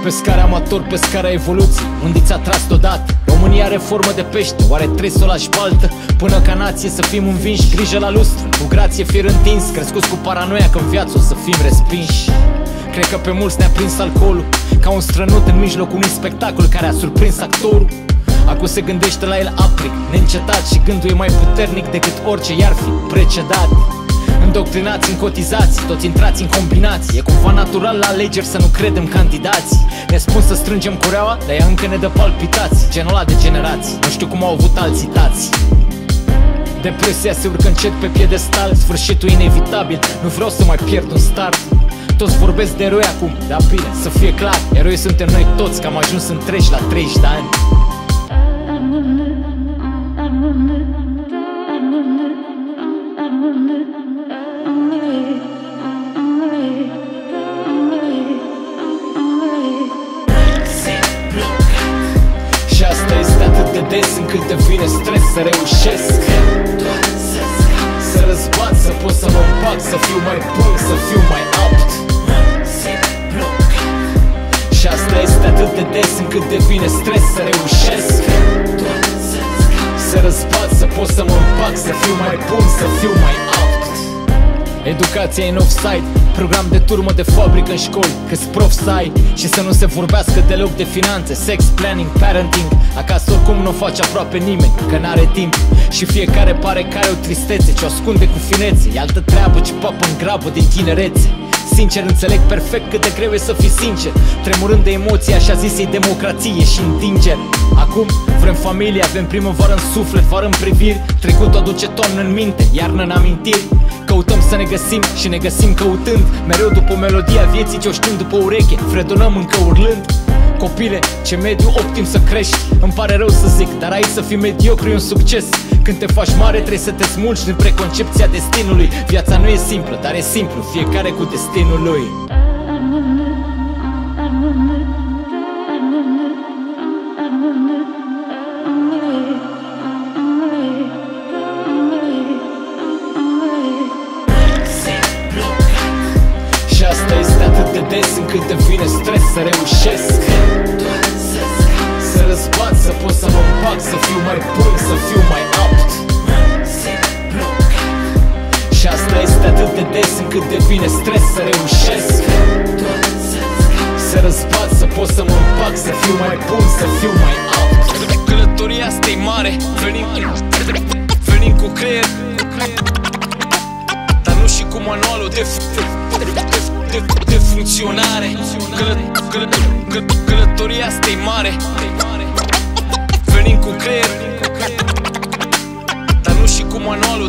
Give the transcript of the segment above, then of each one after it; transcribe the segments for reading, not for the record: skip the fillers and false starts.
Pe scara amator, pe scara evoluției, unde ți-a tras deodată. România are formă de pește, oare trebuie să o lași baltă? Până ca nație să fim învinși, grijă la lustră, cu grație fir întins, crescuți cu paranoia că în viață o să fim respinși. Cred că pe mulți ne-a prins alcoolul, ca un strănut în mijlocul unui spectacol care a surprins actorul. Acum se gândește la el apric, neîncetat, și gândul e mai puternic decât orice i-ar fi precedat. Îndoctrinați în cotizații, toți intrați în combinații. E cumva natural la alegeri să nu credem candidații. Ne spun să strângem cureaua, dar ea încă ne dă palpitații. Genul ăla de generații, nu știu cum au avut alții tații. Depresia se urcă încet pe piedestal, sfârșitul inevitabil, nu vreau să mai pierd un start. Toți vorbesc de eroi acum, dar bine, să fie clar, eroi suntem noi toți, că am ajuns întregi la 30 de ani. Și asta este atât de des încât devine stres să reușesc să răzbat, să pot să mă împac, să fiu mai bun, să fiu mai apt. Și asta este atât de des încât devine stres să reușesc să răzbat, să pot să mă împac, să fiu mai bun, să fiu mai apt. Educația în offside, program de turmă de fabrică în școli, că-s prof să ai și să nu se vorbească deloc de finanțe, sex, planning, parenting. Acasă oricum nu o face aproape nimeni, că n-are timp. Și fiecare pare că are o tristețe ce o ascunde cu finețe. E altă treabă ce papă în grabă din tinerețe. Sincer, înțeleg perfect cât de greu e să fii sincer, tremurând de emoții, așa zisei democrație și întingeri. Acum vrem familie, avem primăvară în suflet, vară în priviri, trecut o duce toamnă în minte, iarnă în amintiri. Căutăm să ne găsim și ne găsim căutând, mereu după melodia vieții ce o știm după ureche, fredonăm încă urlând. Copile, ce mediu optim să crești, îmi pare rău să zic, dar aici să fii mediocru e un succes. Când te faci mare trebuie să te smulgi din preconcepția destinului. Viața nu e simplă, dar e simplu, fiecare cu destinul lui. Și asta este atât de des încât devine stres să reușesc să răzbat, să pot să mă împac, să fiu mai bun, să fiu mai apt. Și asta este atât de des încât devine stres să reușesc să răzbat, să pot să mă împac, să fiu mai bun, să fiu mai apt. Călătoria asta-i mare, venim cu creier, dar nu și cu manualul de funcționare. Călătoria asta-i mare, venim cu creier, dar nu și cu manualul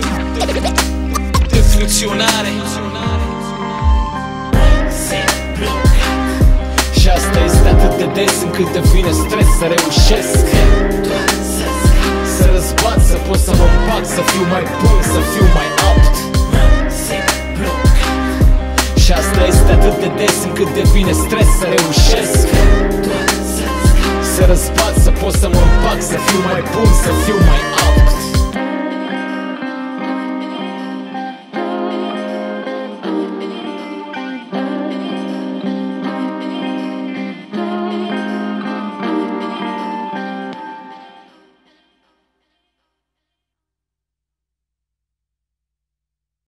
de funcționare. Și asta este atât de des încât devine stres să reușesc să răzbat, să pot să mă împac, să fiu mai bun, să fiu mai apt. Și asta este atât de des încât devine stres să reușesc să răzbat, să pot să mă împac, să fiu mai bun, să fiu mai apt.